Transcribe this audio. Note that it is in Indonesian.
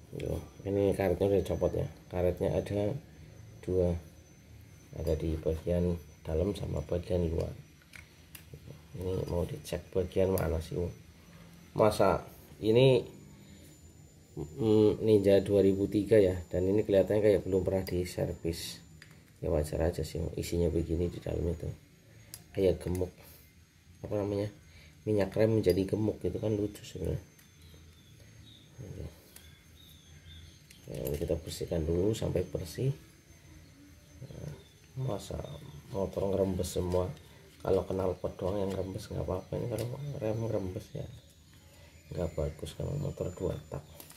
Yo, ini karetnya udah copot ya. Karetnya ada dua, ada di bagian dalam sama bagian luar. Ini mau dicek bagian mana sih? Masa ini Ninja 2003 ya, dan ini kelihatannya kayak belum pernah diservis. Ya wajar aja sih, isinya begini di dalam itu kayak gemuk, apa namanya, minyak rem menjadi gemuk, gitu kan lucu sebenarnya. Nah, kita bersihkan dulu sampai bersih. Masa motor ngerembes semua? Kalau knalpot doang yang ngerembes nggak apa-apa, ini kalau rem ngerembes ya nggak bagus kalau motor 2 tak.